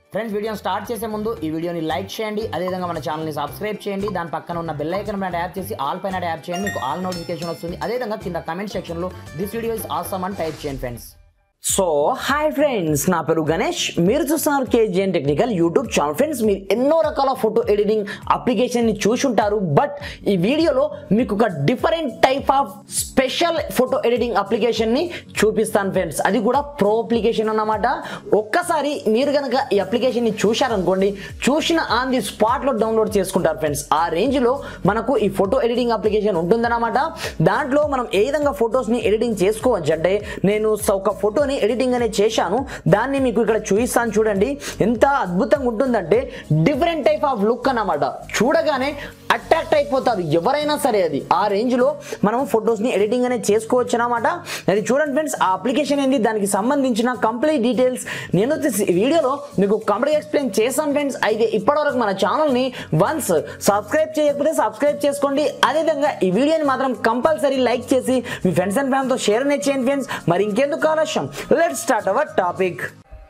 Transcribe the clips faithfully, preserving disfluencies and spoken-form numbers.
Friends వీడియోని start చేసే ముందు ఈ వీడియోని లైక్ చేయండి, అదేవిధంగా మన ఛానల్ని సబ్స్క్రైబ్ చేయండి, దాని పక్కన ఉన్న బెల్ ఐకాన్ పైన ట్యాప్ చేసి ఆల్ పైన ట్యాప్ చేయండి, మీకు ఆల్ నోటిఫికేషన్ వస్తుంది. అదేవిధంగా కింద కమెంట్ సెక్షన్లో దిస్ వీడియో ఇస్ ఆసమ్ అని టైప్ చేయండి ఫ్రెండ్స్. సో హాయ్ ఫ్రెండ్స్, నా పేరు గణేష్, మీరు చూస్తున్నారు KGN technical YouTube channel. Friends మీరు ఎన్నో రకాల ఫోటో ఎడిటింగ్ అప్లికేషన్ని చూసుంటారు, బట్ ఈ వీడియోలో మీకు ఒక different type of special photo editing అప్లికేషన్ని చూపిస్తాను ఫ్రెండ్స్. అది కూడా ప్రో అప్లికేషన్ అన్నమాట. ఒక్కసారి మీరు కనుక ఈ అప్లికేషన్ని చూశారనుకోండి, చూసిన ఆన్ ది స్పాట్లో డౌన్లోడ్ చేసుకుంటారు ఫ్రెండ్స్. ఆ రేంజ్లో మనకు ఈ ఫోటో ఎడిటింగ్ అప్లికేషన్ ఉంటుందన్నమాట. దాంట్లో మనం ఏ విధంగా ఫొటోస్ని ఎడిటింగ్ చేసుకోవచ్చు అంటే, నేను ఒక ఫోటోని ఎడిటింగ్ అనేది చేశాను, దాన్ని మీకు ఇక్కడ చూపిస్తాను. చూడండి ఎంత అద్భుతంగా ఉంటుందంటే, డిఫరెంట్ టైప్ ఆఫ్ లుక్ అన్నమాట. చూడగానే అట్రాక్ట్ అయిపోతారు ఎవరైనా సరే. అది ఆ రేంజ్ లో మనం ఫొటోస్ ని ఎడిటింగ్ అనేది చేసుకోవచ్చు అన్నమాట. అది చూడండి ఫ్రెండ్స్, ఆ అప్లికేషన్ ఏంది, దానికి సంబంధించిన కంప్లీట్ డీటెయిల్స్ నేను వీడియోలో మీకు కంప్లీట్ ఎక్స్ప్లెయిన్ చేస్తాను ఫ్రెండ్స్. అయితే ఇప్పటివరకు మన ఛానల్ ని వన్స్ సబ్స్క్రైబ్ చేయకపోతే సబ్స్క్రైబ్ చేసుకోండి. అదేవిధంగా ఈ వీడియోని మాత్రం కంపల్సరీ లైక్ చేసి మీ ఫ్రెండ్స్ అండ్ ఫ్యామిలీతో షేర్ అనేది చేయండి ఫ్రెండ్స్. మరి ఇంకెందుకు ఆలస్యం, let's start our topic.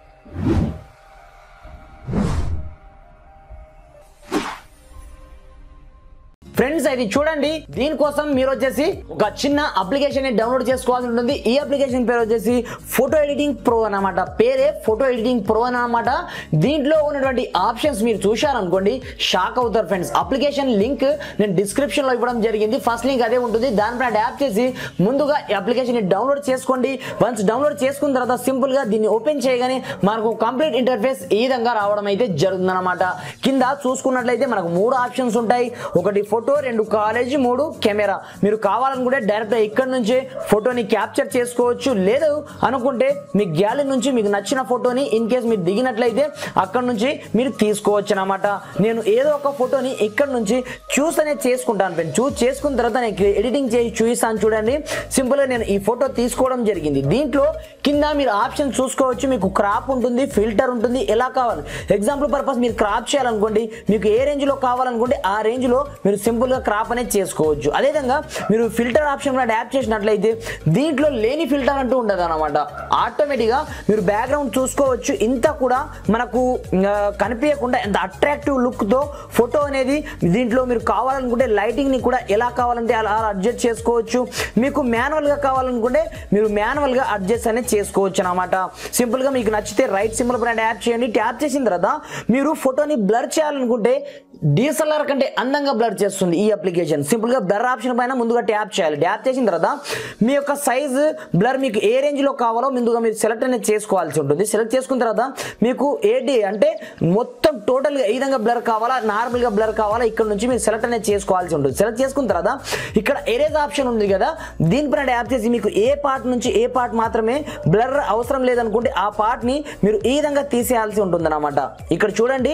Friends అయితే చూడండి, దీనికోసం మీరు వచ్చేసి ఒక చిన్న అప్లికేషన్ ని డౌన్లోడ్ చేసుకోవాల్సి ఉంటుంది. ఈ అప్లికేషన్ పేరు వచ్చేసి ఫోటో ఎడిటింగ్ ప్రో అన్నమాట. పేరే ఫోటో ఎడిటింగ్ ప్రో అన్నమాట. దీంట్లో ఉన్నటువంటి ఆప్షన్స్ మీరు చూశారనుకోండి షాక్ అవుతారు ఫ్రెండ్స్. అప్లికేషన్ లింక్ నేను డిస్క్రిప్షన్ లో ఇవ్వడం జరిగింది, ఫస్ట్ లింక్ అదే ఉంటుంది. దానిపైన ట్యాప్ చేసి ముందుగా ఈ అప్లికేషన్ ని డౌన్లోడ్ చేసుకోండి. వన్స్ డౌన్లోడ్ చేసుకున్న తర్వాత సింపుల్ గా దీన్ని ఓపెన్ చేయగానే మనకు కంప్లీట్ ఇంటర్ఫేస్ ఈ విధంగా రావడం అయితే జరుగుతుంది అనమాట. కింద చూసుకున్నట్లయితే మనకు మూడు ఆప్షన్స్ ఉంటాయి. ఒకటి ఫోటో, రెండు కాలేజ్, మూడు కెమెరా. మీరు కావాలనుకుంటే డైరెక్ట్ ఇక్కడ నుంచే ఫోటోని క్యాప్చర్ చేసుకోవచ్చు. లేదు అనుకుంటే మీ గ్యాలరీ నుంచి మీకు నచ్చిన ఫోటోని ఇన్ కేస్ మీరు దిగినట్లయితే అక్కడ నుంచి మీరు తీసుకోవచ్చు అన్నమాట. నేను ఏదో ఒక ఫోటోని ఇక్కడ నుంచి చూస్ అనేది చేసుకుంటాను ఫ్రెండ్. చూస్ చేసుకున్న తర్వాత నేను ఎడిటింగ్ చేసి చూపిస్తాను. చూడండి సింపుల్ గా నేను ఈ ఫోటో తీసుకోవడం జరిగింది. దీంట్లో కింద మీరు ఆప్షన్ చూసుకోవచ్చు. మీకు క్రాప్ ఉంటుంది, ఫిల్టర్ ఉంటుంది, ఎలా కావాలి. ఎగ్జాంపుల్ పర్పస్ మీరు క్రాప్ చేయాలనుకోండి, మీకు ఏ రేంజ్ లో కావాలనుకుంటే ఆ రేంజ్ లో మీరు సింపుల్ గా క్రాప్ అనేది చేసుకోవచ్చు. అదేవిధంగా మీరు ఫిల్టర్ ఆప్షన్ కూడా ట్యాప్ చేసినట్లయితే దీంట్లో లేని ఫిల్టర్ అంటూ ఉండదు అనమాట. ఆటోమేటిక్ గా మీరు బ్యాక్గ్రౌండ్ చూసుకోవచ్చు. ఇంత కూడా మనకు కనిపించకుండా ఎంత అట్రాక్టివ్ లుక్ తో ఫోటో అనేది దీంట్లో మీరు కావాలనుకుంటే లైటింగ్ ని కూడా ఎలా కావాలంటే అలా అడ్జస్ట్ చేసుకోవచ్చు. మీకు మాన్యువల్ గా కావాలనుకుంటే మీరు మాన్యువల్ గా అడ్జస్ట్ అనేది చేసుకోవచ్చు అనమాట. సింపుల్ గా మీకు నచ్చితే రైట్ సింబల్ పైన ట్యాప్ చేయండి. ట్యాప్ చేసిన తర్వాత మీరు ఫోటోని బ్లర్ చేయాలనుకుంటే డిఎస్ఎల్ఆర్ కంటే అందంగా బ్లర్ చేస్తుంది ఈ అప్లికేషన్. సింపుల్ గా బ్లర్ ఆప్షన్ పైన ముందుగా ట్యాప్ చేయాలి. ట్యాప్ చేసిన తర్వాత మీ యొక్క సైజ్ బ్లర్ మీకు ఏ రేంజ్ లో కావాలో ముందుగా మీరు సెలెక్ట్ అనేది చేసుకోవాల్సి ఉంటుంది. సెలెక్ట్ చేసుకున్న తర్వాత మీకు ఏడి అంటే మొత్తం టోటల్ గా ఏ విధంగా బ్లర్ కావాలా, నార్మల్ గా బ్లర్ కావాలా, ఇక్కడ నుంచి మీరు సెలెక్ట్ అనేది చేసుకోవాల్సి ఉంటుంది. సెలెక్ట్ చేసుకున్న తర్వాత ఇక్కడ ఎరేజ్ ఆప్షన్ ఉంది కదా, దీనిపైన ట్యాప్ చేసి మీకు ఏ పార్ట్ నుంచి ఏ పార్ట్ మాత్రమే బ్లర్ అవసరం లేదనుకుంటే ఆ పార్ట్ ని మీరు ఈ విధంగా తీసేయాల్సి ఉంటుంది అన్నమాట. ఇక్కడ చూడండి,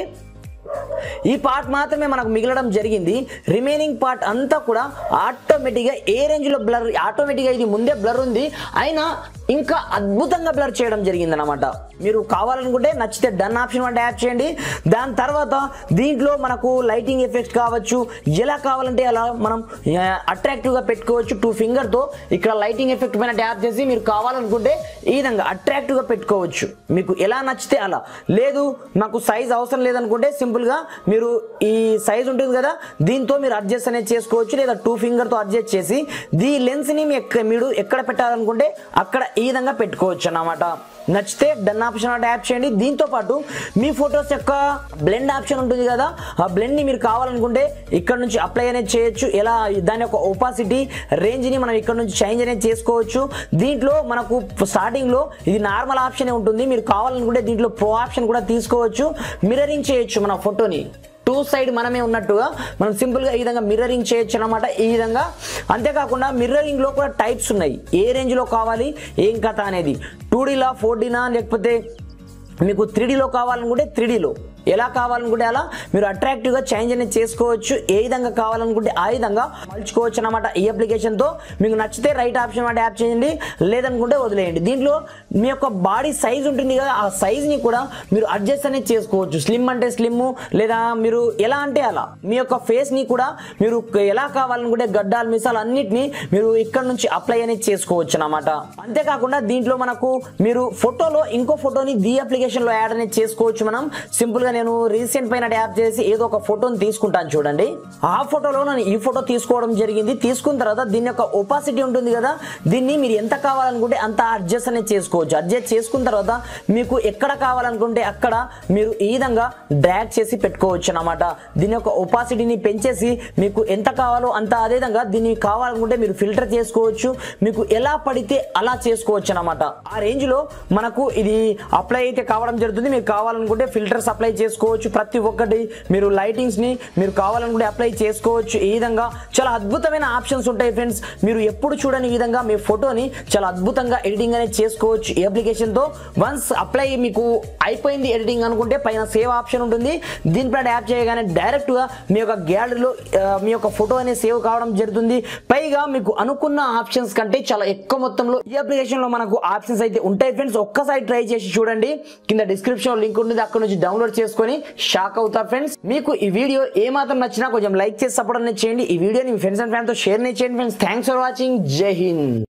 ఈ పార్ట్ మాత్రమే మనకు మిగలడం జరిగింది. రిమైనింగ్ పార్ట్ అంతా కూడా ఆటోమేటిక్గా ఏ రేంజ్ లో బ్లర్, ఆటోమేటిక్గా ఇది ముందే బ్లర్ ఉంది అయినా ఇంకా అద్భుతంగా బ్లర్ చేయడం జరిగింది అనమాట. మీరు కావాలనుకుంటే నచ్చితే డన్ ఆప్షన్ అంటే ట్యాప్ చేయండి. దాని తర్వాత దీంట్లో మనకు లైటింగ్ ఎఫెక్ట్ కావచ్చు, ఎలా కావాలంటే అలా మనం అట్రాక్టివ్ గా పెట్టుకోవచ్చు. టూ ఫింగర్ తో ఇక్కడ లైటింగ్ ఎఫెక్ట్ పైన ట్యాప్ చేసి మీరు కావాలనుకుంటే ఈ విధంగా అట్రాక్టివ్ గా పెట్టుకోవచ్చు. మీకు ఎలా నచ్చితే అలా. లేదు నాకు సైజ్ అవసరం లేదనుకుంటే సింపుల్ గా మీరు ఈ సైజ్ ఉంటుంది కదా, దీంతో మీరు అడ్జస్ట్ అనేది చేసుకోవచ్చు. లేదా టూ ఫింగర్ తో అడ్జస్ట్ చేసి దీ లెన్స్ ని మీరు ఎక్కడ పెట్టాలనుకుంటే అక్కడ ఈ విధంగా పెట్టుకోవచ్చు అన్నమాట. నచ్చితే డన్ ఆప్షన్ ట్యాప్ చేయండి. దీంతో పాటు మీ ఫొటోస్ యొక్క బ్లెండ్ ఆప్షన్ ఉంటుంది కదా, ఆ బ్లెండ్ ని మీరు కావాలనుకుంటే ఇక్కడ నుంచి అప్లై అనేది చేయొచ్చు. ఎలా దాని యొక్క ఒపాసిటీ రేంజ్ ని మనం ఇక్కడ నుంచి చేంజ్ అనేది చేసుకోవచ్చు. దీంట్లో మనకు స్టార్టింగ్ లో ఇది నార్మల్ ఆప్షన్ ఉంటుంది. మీరు కావాలనుకుంటే దీంట్లో ప్రో ఆప్షన్ కూడా తీసుకోవచ్చు. మిర్రరింగ్ చేయొచ్చు మన ఫోటోని, టూ సైడ్ మనమే ఉన్నట్టుగా మనం సింపుల్ గా ఈ విధంగా మిర్రరింగ్ చేయొచ్చు అనమాట. ఈ విధంగా అంతేకాకుండా మిర్రరింగ్ లో కూడా టైప్స్ ఉన్నాయి. ఏ రేంజ్ లో కావాలి ఏం కథ అనేది, టూ డీలా ఫోర్ డీనా లేకపోతే మీకు త్రీ డీలో కావాలనుకుంటే త్రీ డీలో ఎలా కావాలనుకుంటే అలా మీరు అట్రాక్టివ్గా చేంజ్ అనేది చేసుకోవచ్చు. ఏ విధంగా కావాలనుకుంటే ఆ విధంగా మలుచుకోవచ్చు అనమాట. ఈ అప్లికేషన్తో మీకు నచ్చితే రైట్ ఆప్షన్ అంటే యాప్ చేయండి, లేదనుకుంటే వదిలేయండి. దీంట్లో మీ యొక్క బాడీ సైజ్ ఉంటుంది కదా, ఆ సైజ్ని కూడా మీరు అడ్జస్ట్ అనేది చేసుకోవచ్చు. స్లిమ్ అంటే స్లిమ్, లేదా మీరు ఎలా అంటే అలా మీ యొక్క ఫేస్ని కూడా మీరు ఎలా కావాలనుకుంటే గడ్డాలు మిసాలు అన్నిటినీ మీరు ఇక్కడ నుంచి అప్లై అనేది చేసుకోవచ్చు అనమాట. అంతేకాకుండా దీంట్లో మనకు మీరు ఫోటోలో ఇంకో ఫోటోని ది అప్లికేషన్లో యాడ్ అనేది చేసుకోవచ్చు. మనం సింపుల్గా నేను రీసెంట్ పైన ట్యాప్ చేసి ఏదో ఒక ఫోటోని తీసుకుంటాను చూడండి. ఆ ఫోటోలో నేను ఈ ఫోటో తీసుకోవడం జరిగింది. తీసుకున్న తర్వాత దీని యొక్క ఒపాసిటీ ఉంటుంది కదా, దీన్ని మీరు ఎంత కావాలనుకుంటే అంత అడ్జస్ట్ అనేది చేసుకోవచ్చు. అడ్జస్ట్ చేసుకున్న తర్వాత మీకు ఎక్కడ కావాలనుకుంటే అక్కడ మీరు ఈ విధంగా డ్రాగ్ చేసి పెట్టుకోవచ్చు అన్నమాట. దీని యొక్క ఒపాసిటీని పెంచేసి మీకు ఎంత కావాలో అంత, అదే విధంగా దీన్ని కావాలనుకుంటే మీరు ఫిల్టర్ చేసుకోవచ్చు. మీకు ఎలా పడితే అలా చేసుకోవచ్చు అన్నమాట. ఆ రేంజ్ లో మనకు ఇది అప్లై అయితే కావడం జరుగుతుంది. మీరు కావాలనుకుంటే ఫిల్టర్స్ అప్లై చేసుకోవచ్చు. ప్రతి ఒక్కటి మీరు లైటింగ్స్ ని మీరు కావాలనుకుంటే అప్లై చేసుకోవచ్చు. ఈ విధంగా చాలా అద్భుతమైన ఆప్షన్స్ ఉంటాయి ఫ్రెండ్స్. మీరు ఎప్పుడు చూడని విధంగా మీ ఫోటోని చాలా అద్భుతంగా ఎడిటింగ్ అనేది చేసుకోవచ్చు ఈ అప్లికేషన్ తో. వన్స్ అప్లై మీకు అయిపోయింది ఎడిటింగ్ అనుకుంటే పైన సేవ్ ఆప్షన్ ఉంటుంది. దీనిపై యాప్ చేయగానే డైరెక్ట్ గా మీ యొక్క గ్యాలరీలో మీ యొక్క ఫోటో అనేది సేవ్ కావడం జరుగుతుంది. పైగా మీకు అనుకున్న ఆప్షన్స్ కంటే చాలా ఎక్కువ మొత్తంలో ఈ అప్లికేషన్ లో మనకు ఆప్షన్స్ అయితే ఉంటాయి ఫ్రెండ్స్. ఒక్కసారి ట్రై చేసి చూడండి. కింద డిస్క్రిప్షన్ లింక్ ఉంటుంది, అక్కడ నుంచి డౌన్లోడ్ చేసుకొని షాక్ అవుతారు ఫ్రెండ్స్. మీకు ఈ వీడియో ఏ మాత్రం నచ్చినా కొంచెం లైక్ చేసి సపోర్ట్ అనేది చేయండి. ఈ వీడియోని మీ ఫ్రెండ్స్ అండ్ ఫ్యామిలీతో షేర్ చేయండి ఫ్రెండ్స్. Thanks for watching. జై హింద్.